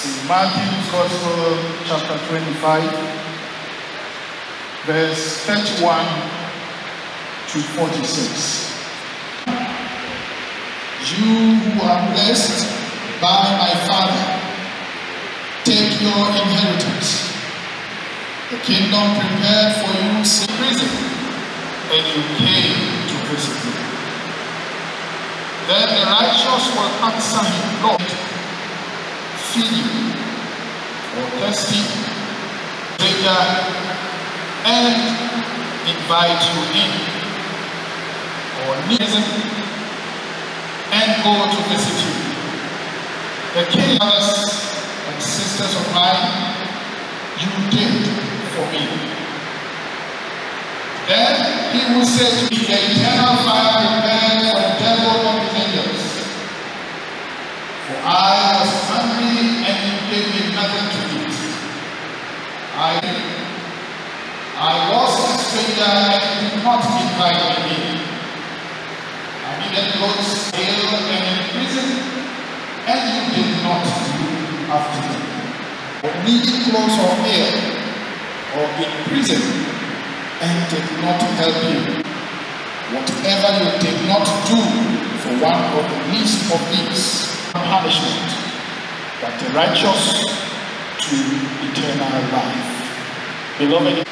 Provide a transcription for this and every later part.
Matthew's Gospel, chapter 25, verse 31 to 46. You who are blessed by my Father, take your inheritance. The kingdom prepared for you is prison, and you came to visit me. Then the righteous will answer him, Lord, feed you, or thirsty, stranger, and invite you in, or need and go to visit you. The king, brothers and sisters of mine, you did for me. Then he will say to me, the eternal fire prepared for the devil and his angels. For I was hungry and you gave me nothing to eat. I was a stranger and you did not invite me in. I needed clothes, ill and in prison, and you did not look after me. Or needed clothes or ill, or in prison, and did not help you. Whatever you did not do for one of the least of these, punishment, but the righteous to eternal life. Beloved,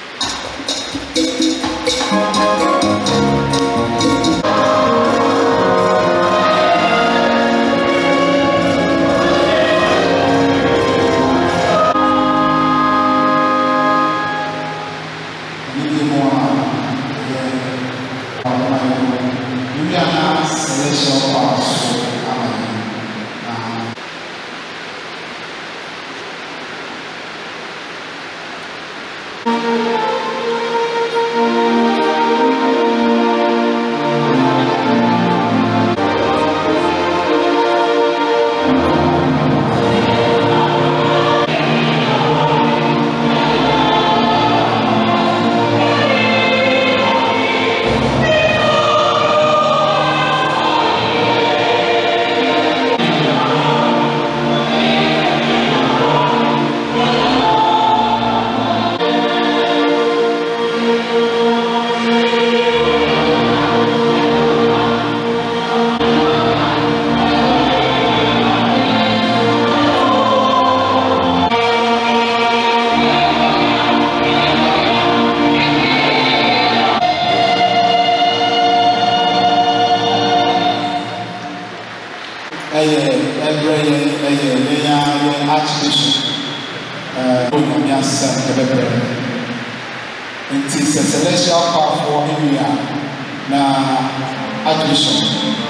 it is a celestial power for India. Now, Archbishop,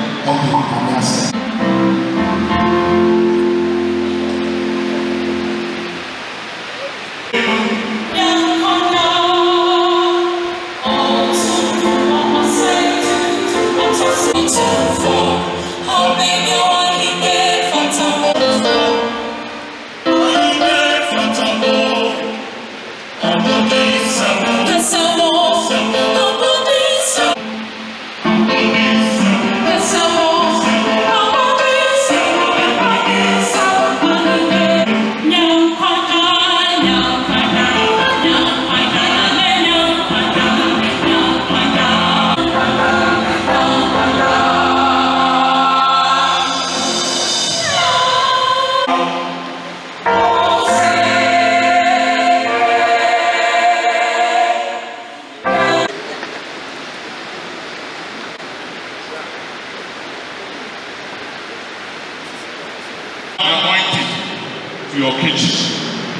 your kitchen.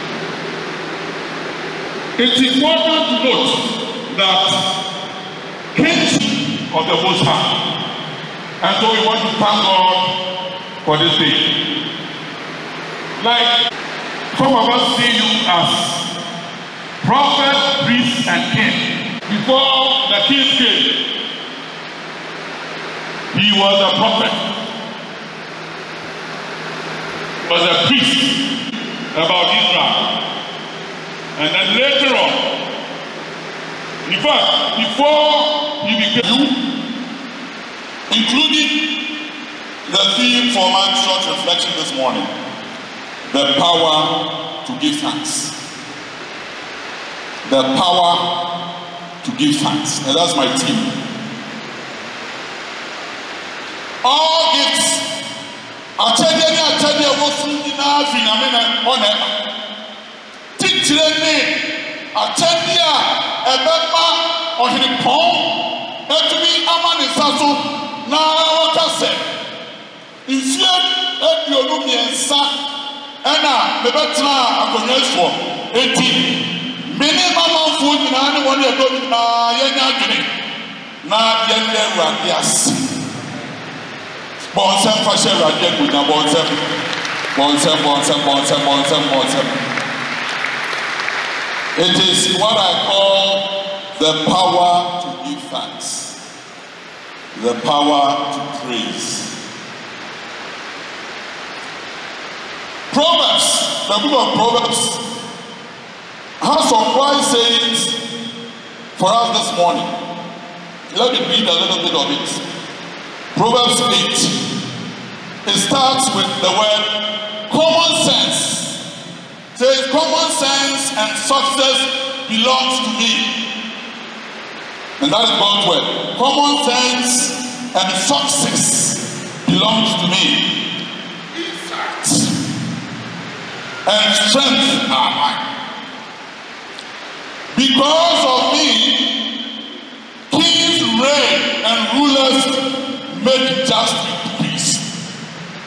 It's important to note that kingship of the Most High, and so we want to thank God for this day. Like some of us see you as prophet, priest, and king. Before the king came, he was a prophet, was a priest about Israel, and then later on, in fact, before he became you, including the theme for my short reflection this morning, the power to give thanks. The power to give thanks. And that's my team. All gifts. I tell you, what's in the Navy, I mean, on it. Teacher me, I tell you, a bema or his palm, and to be a man is also now what I say. If you have your room and son. Anna, the better I can use for 18. Many mamma food in anyone you're going now, young yes. Bonsam for share again with the bonsam. It is what I call the power to give thanks, the power to praise. Proverbs, the book of Proverbs, has some wise sayings for us this morning. Let me read a little bit of it. Proverbs 8. It starts with the word common sense. It says, common sense and success belongs to me. And that is God's word. Common sense and success belongs to me. And strength are mine. Because of me, kings reign and rulers make just peace.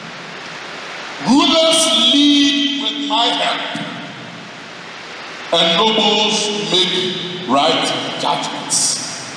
Rulers lead with my help, and nobles make right judgments.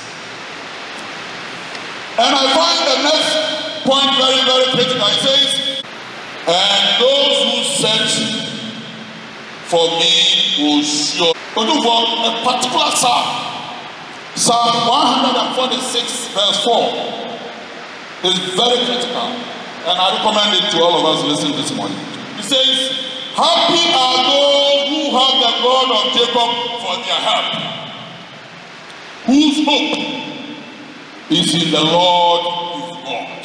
And I find the next point very, very critical. It says, and those who search for me will sure. For a particular psalm, Psalm 146 verse 4 is very critical, and I recommend it to all of us listening this morning. It says, happy are those who have the God of Jacob for their help, whose hope is in the Lord his God.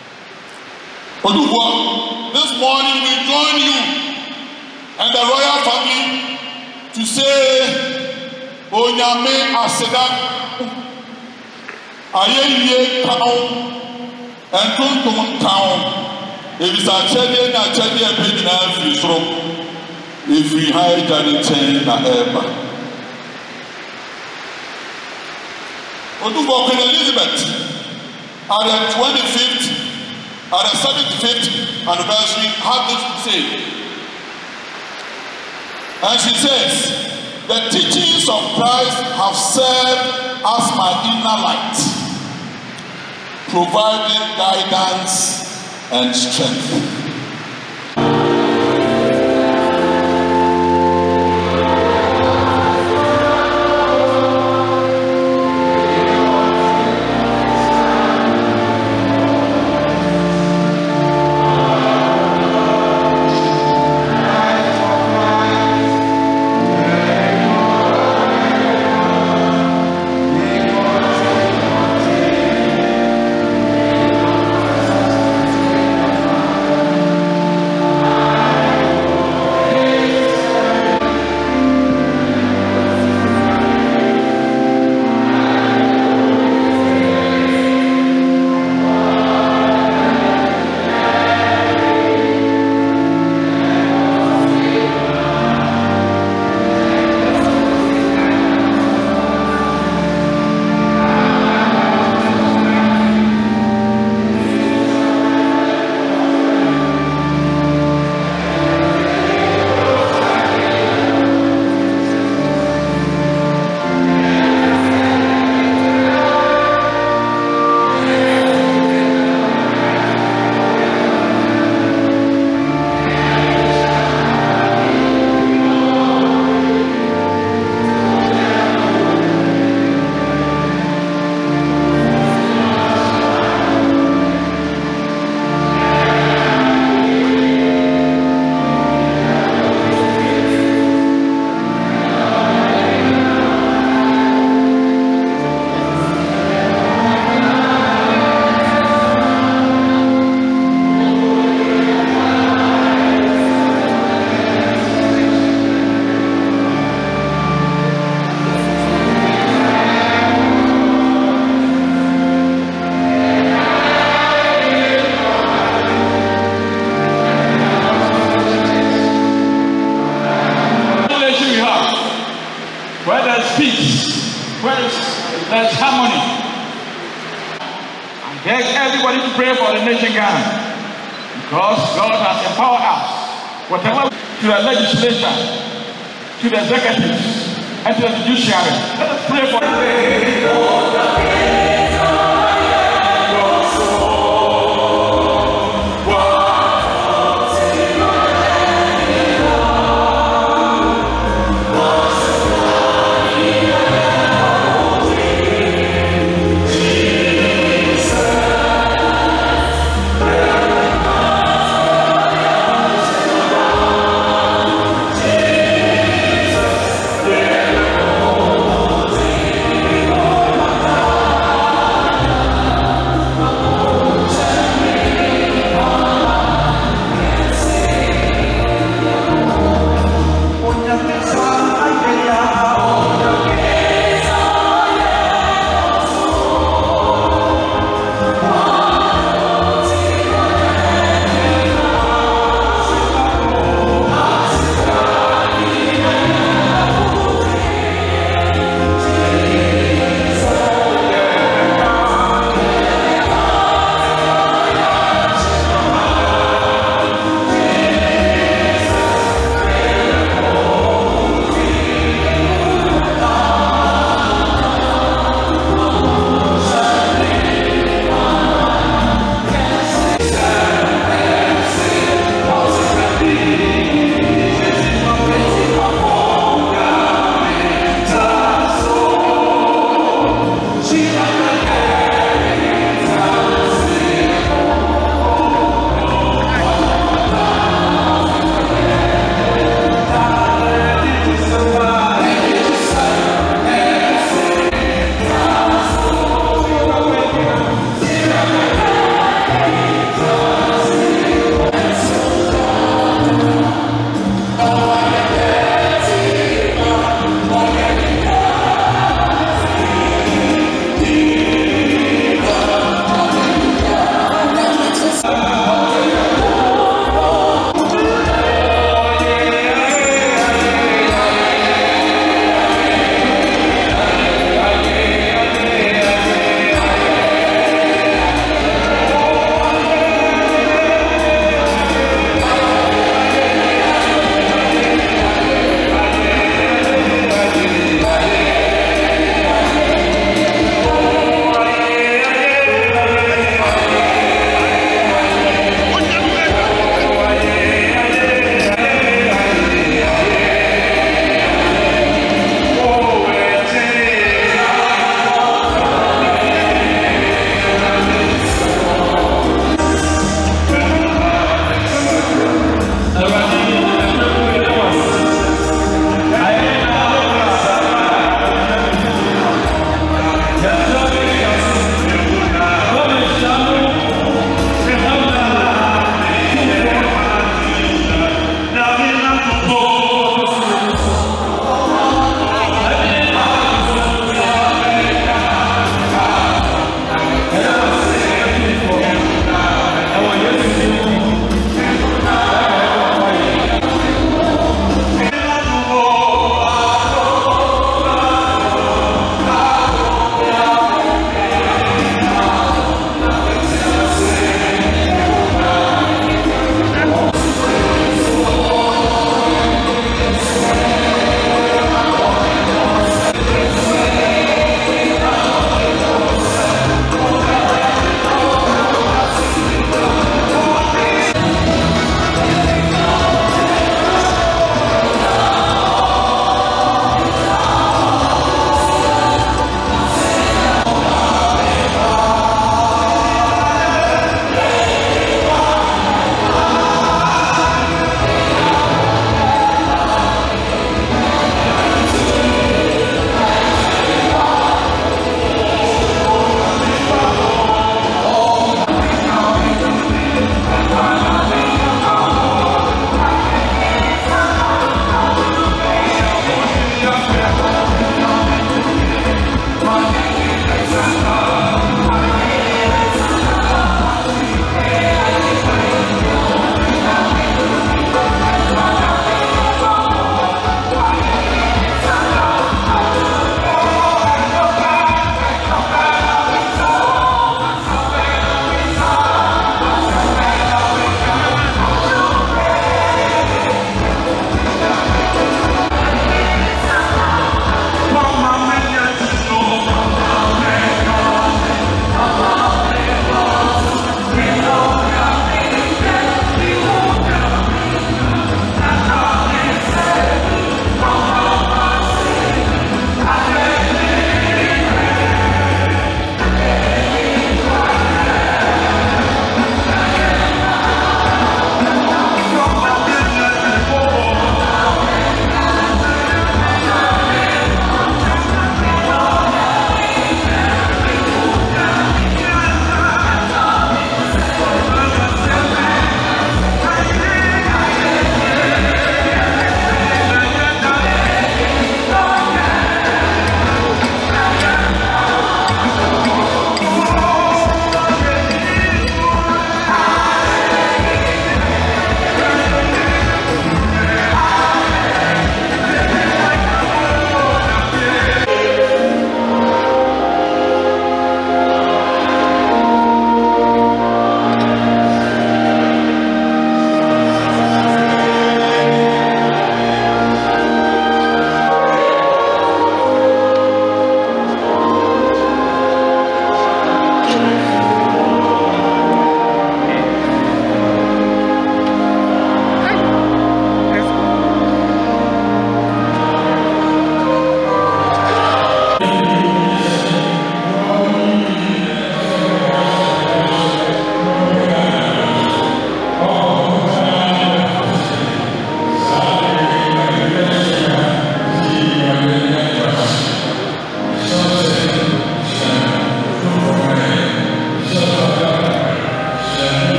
This morning we join you and the royal family to say, Onyame Aseda, Aye Town, and Kuntum Town. If it's a chedi na chedi a page na free if we hide any chain na ever. Odubo Queen Elizabeth at the 25th, at the 75th anniversary had this to say. And she says, the teachings of Christ have served as my inner light, providing guidance and strength. I beg everybody to pray for the nation Ghana, because God has empowered us. Whatever to the legislature, to the executives, and to the judiciary, let us pray for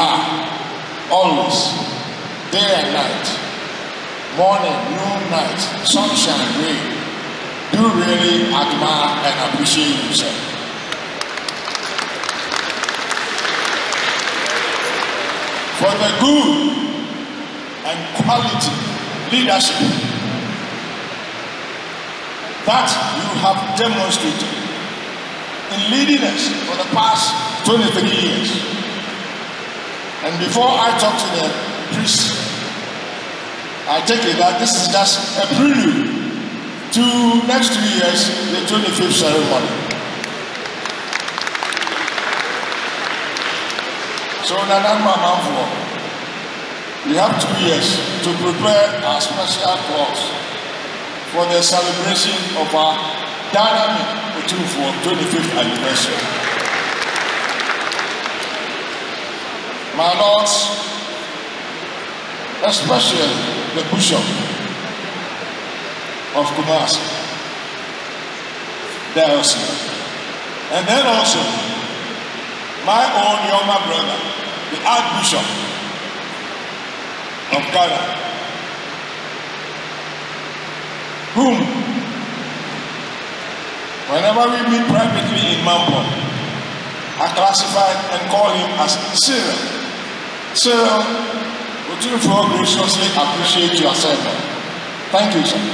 are always, day and night, morning, noon, night, sunshine, rain. Do really admire and appreciate yourself. For the good and quality leadership that you have demonstrated in leading us for the past 23 years. And before I talk to the priest, I take it that this is just a prelude to next 2 years, the 25th ceremony. So Nananma Mamfo, we have 2 years to prepare our special clause for the celebration of our dynamic Otumfuo 25th anniversary. My lords, especially the Bishop of Kumasi, Diocese, and then also my own younger brother, the Archbishop of Ghana, whom, whenever we meet privately in Mampo, I classify and call him as Cyril. Cyril, would you graciously appreciate your sermon? Thank you, sir.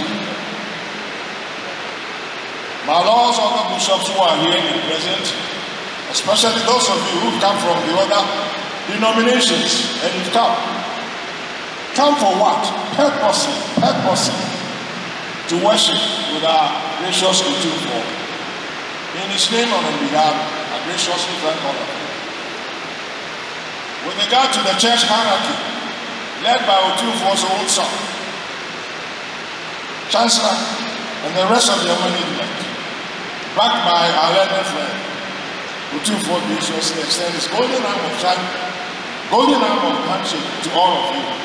My lords, other bishops who are here in present, especially those of you who come from the other denominations, and you've come for what? Purposely, to worship with our gracious Otumfuo. In his name and on behalf, I graciously thank all of you. With regard to the church hierarchy, led by Otumfuo's own son, Chancellor, and the rest of your management, backed by our learned friend, Otumfuo graciously extends his golden arm of handshake to all of you.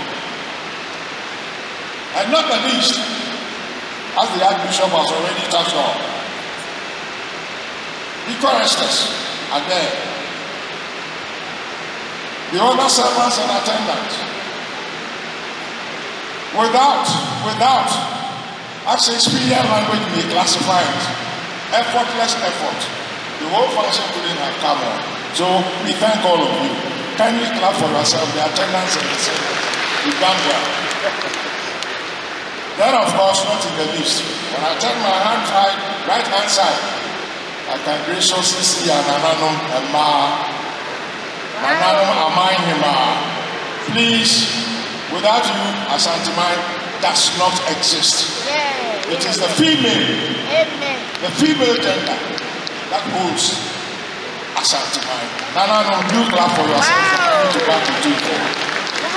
And not the least, as the Archbishop has already touched on, the choristers are there. The other servants and attendants. Without, as Shakespearean language may classify it, effortless effort, the whole function couldn't have come on. So we thank all of you. Kindly clap for yourself, the attendants and the servants. You done well. Then, of course, not in the least. When I turn my right hand side, I can graciously see Ananum and Mananum Amainhima. Please, without you, Asantemai does not exist. It is the female, the female gender that holds Asantemai. Nananum, you clap for yourself for coming to back to Otumfuo.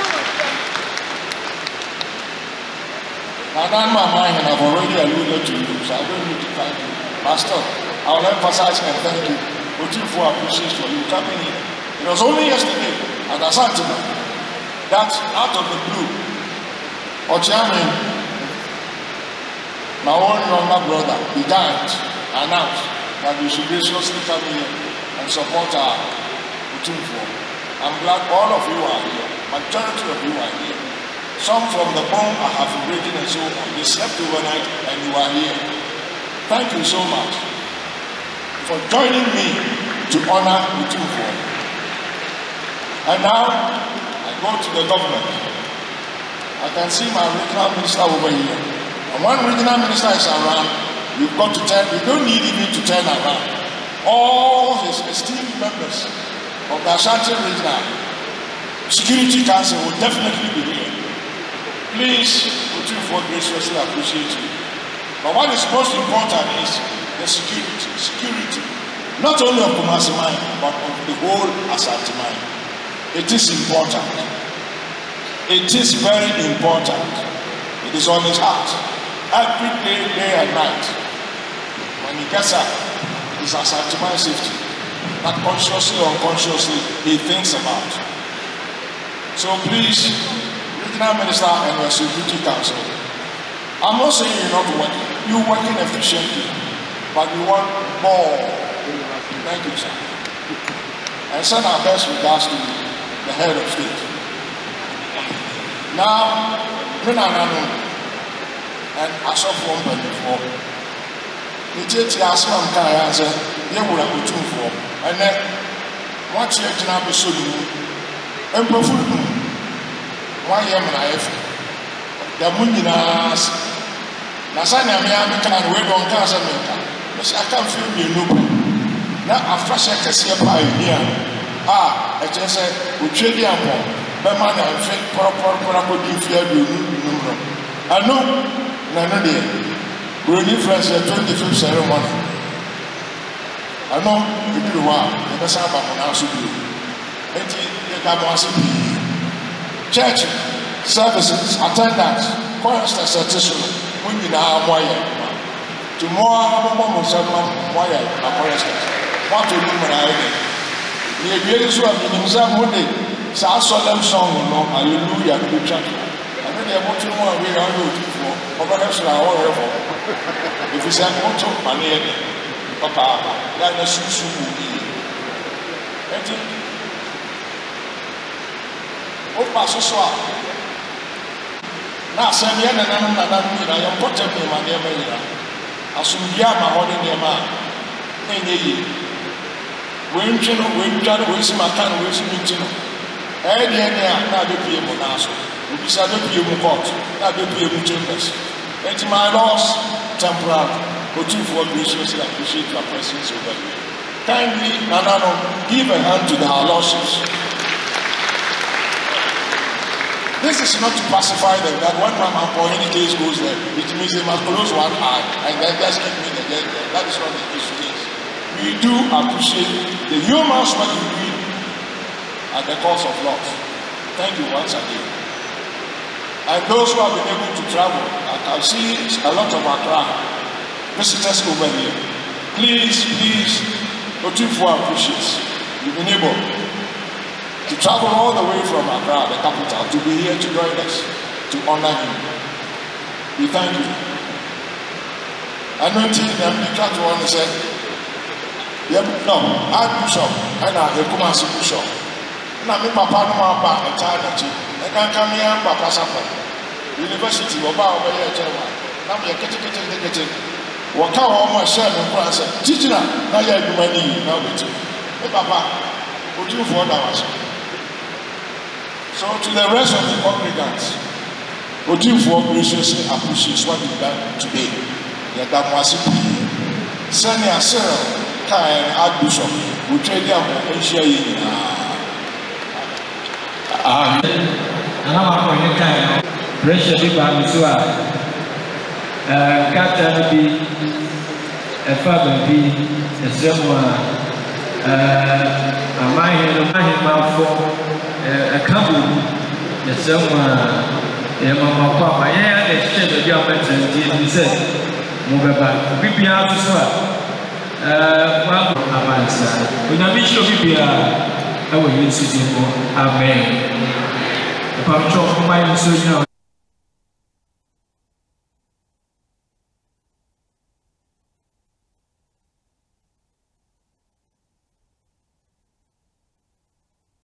Nananum Amainhima, I've already alluded to you, so I don't need to thank you. Pastor, I will emphasize and thank you. Otumfuo appreciates for you coming here. It was only yesterday at Asantuma that out of the blue, Ochiamin, my own younger brother, he died, announced that we should graciously come here and support our Otumfuo. I'm glad all of you are here. Majority of you are here. Some from the home I have written and so on. They slept overnight and you are here. Thank you so much for joining me to honor Otumfuo. And now, I go to the government. I can see my regional minister over here. And when regional minister is around, you've got to turn, you don't need even to turn around. All his esteemed members of the Ashanti Regional Security Council will definitely be here. Please, Otumfuo graciously appreciate you. But what is most important is the security. Not only of Kumasi Mine, but of the whole Ashanti Mine. It is important. It is very important. It is on his heart. Every day and night. When he gets up, it's Ashanti Mine safety. That consciously or unconsciously he thinks about. So please, Regional Minister and the Security Council, I'm not saying you're not working. You're working efficiently, but we want more. Thank you, sir. And send our best regards to the head of state. Now, and I saw one before. The church asked one guy, I said, you will have two for. And then, what you have to show you, and perform. Why am I? The Muninas. Nasana, I can't wait on Casamenta. I can't feel me no. Now, after a second, pioneer. I just said, we trade the apple. But man, I think proper fear you. I know, none of them. We're different at 25th ceremony. I know you do well, the best of our should do. Church services, attendance, constant statistics, when you are wire. Tomorrow, wire, what to do when I did. The greatest one in himself one day, so I saw them song, hallelujah, to the church. I know they are watching more we are looking for, or perhaps I want to. If you say, I want to money, Papa, that is so good. Oh, Pastor Swap. Now, send me an animal, I am putting me my dear Maya. I soon yam my holding your man. When John Wilson, my can Wilson, now the people now. We shall not be able to not be able to chambers. And my loss, temporal, but you for graciously appreciate your presence over here. Kindly, Nanano, give a hand to our lordships. This is not to pacify them, that one man for any case goes there, it means they must close one eye and then just keep me again. That is what the issue is. We do appreciate the human what you do at the cost of loss. Thank you once again. And those who have been able to travel, I can see a lot of Accra visitors over here. Please, Otufu appreciates. You've been able to travel all the way from Accra, the capital, to be here to join us, to honor him. We thank you. Anointing them, the church one said, no, Archbishop, and I Kumasi Bishop. Now, my papa no more back a child. I can't come here, Papa Sapa. University, Oba, over here, German. Now, we are getting. What can my share in France? Teacher, now you have money, now with you. Papa, what you for hours? So, to the rest of the congregants, what you for graciously appreciates what you've done today. The Damwasi, Senior Cyril, Kai, Archbishop, we trade them and share you. And I'm going to kind of pressure the Bamisua. Captain be a father be a someone. A mind for a couple, a someone. A mamma, papa, yeah, they said the government and he said, move back. We be out as well. Well, Avanza. When I wish to be I will use it for Amen. If I'm talking about